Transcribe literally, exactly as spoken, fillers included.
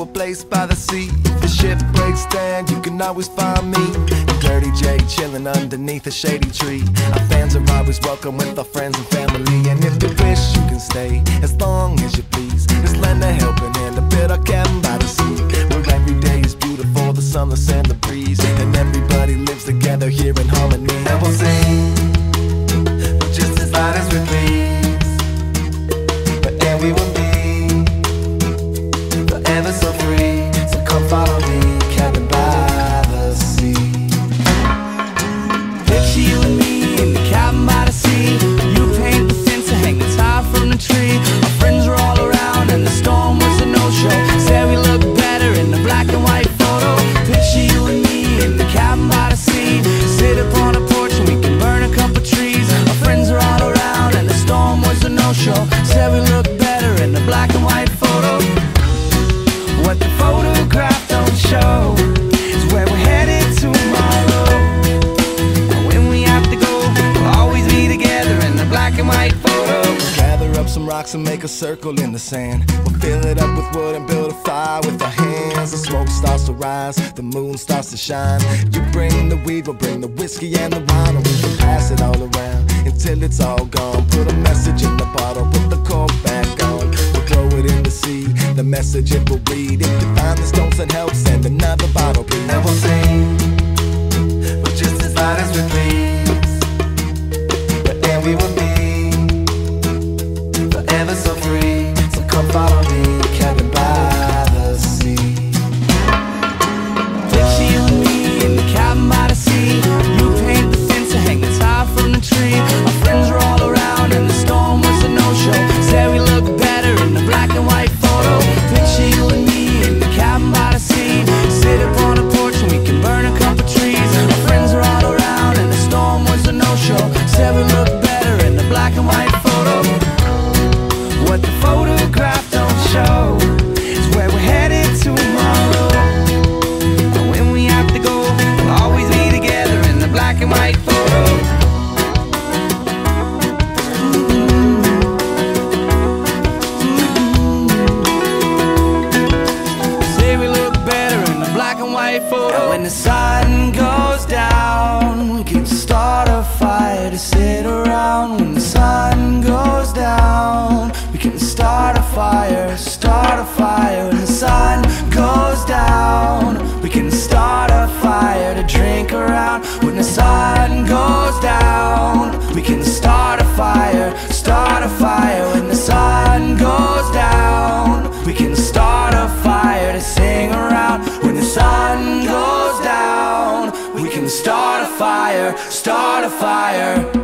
a place by the sea. If the ship breaks down, you can always find me and Dirty J chilling underneath a shady tree. Our fans are always welcome with our friends and family, and if you wish, you can stay as long as you please. Just lend a helping hand, a bit of cabin by the sea, where every day is beautiful, the sun, the sand, the breeze, and everybody lives together here in harmony. And we'll sing just as loud as we please, but then we will be forever so free. So come follow me, cabin by the sea. Picture you and me in the cabin by the sea. You paint the fence and hang the tie from the tree. Our friends were all around and the storm was a no-show. Said we look better in the black and white photo. Picture you and me in the cabin by the sea. Sit up on a porch and we can burn a couple trees. Our friends were all around and the storm was a no-show. Said we look better in the black and white photo. What the photograph don't show is where we're headed tomorrow. And when we have to go, we'll always be together in the black and white photo. Gather up some rocks and make a circle in the sand. We'll fill it up with wood and build a fire with our hands. The smoke starts to rise, the moon starts to shine. You bring the weed, we'll bring the whiskey and the wine, and we can pass it all around until it's all gone. Put a message in the bottle, put the cork back on. We'll throw it in the sea, the message it will read. If you find the stones and help, send another bottle, please. And we'll sing, but just as loud as we please, but then we will be forever so free. So come follow me, cabin by the sea. Picture you and me in the cabin by the sea. You paint the fence and hang the tie from the tree. Our friends were all around and the storm was a no-show. Said we look better in the black and white photo. Picture you and me in the cabin by the sea. Sit up on a porch and we can burn a couple trees. Our friends were all around and the storm was a no-show. Said we look better in the black and white photo. What the photograph don't show is where we're headed tomorrow. And when we have to go, we'll always be together in the black and white photo. Say we look better in the black and white photo. And when the sun goes down, we can start a fire to sit around. When the sun goes down, we can start a fire, start a fire. When the sun goes down, we can start a fire to drink around. When the sun goes down, we can start a fire, start a fire. When the sun goes down, we can start a fire to sing around. When the sun goes down, we can start a fire, start a fire.